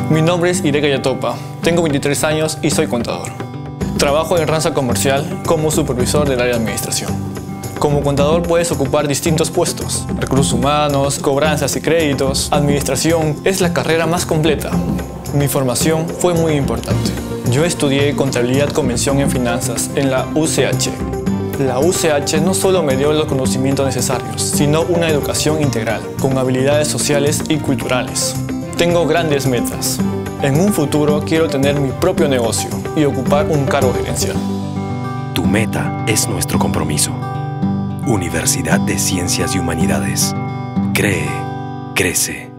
Mi nombre es Ireka Yatopa, tengo 23 años y soy contador. Trabajo en Ranza Comercial como supervisor del área de administración. Como contador puedes ocupar distintos puestos: recursos humanos, cobranzas y créditos, administración. Es la carrera más completa. Mi formación fue muy importante. Yo estudié Contabilidad con mención en Finanzas en la UCH. La UCH no solo me dio los conocimientos necesarios, sino una educación integral, con habilidades sociales y culturales. Tengo grandes metas. En un futuro quiero tener mi propio negocio y ocupar un cargo gerencial. Tu meta es nuestro compromiso. Universidad de Ciencias y Humanidades. Cree, crece.